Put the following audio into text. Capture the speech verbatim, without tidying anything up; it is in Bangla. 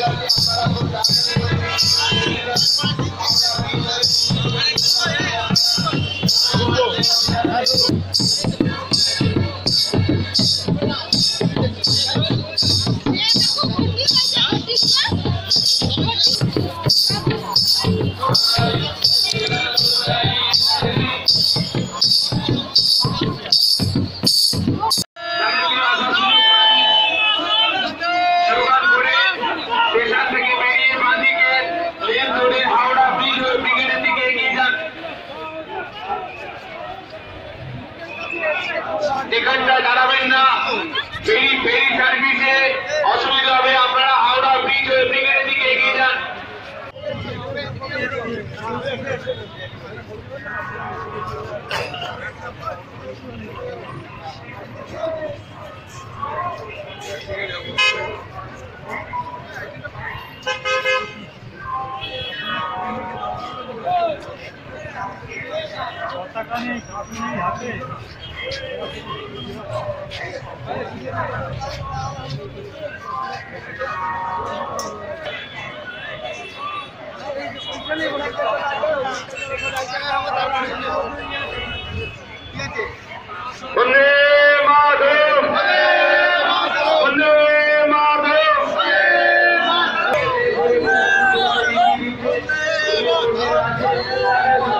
টিকিটটা দাঁড়াবেন না, ফেরি ফেরি সার্ভিসে অসুবিধা হবে, আপনারা হাওড়া ব্রিজ হয়ে ব্রিগেডের দিকে এগিয়ে যান। পতাকা নেই, কাপ নেই হাতে। বন্দে মাতরম, বন্দে মাতরম। বন্দে মাতরম।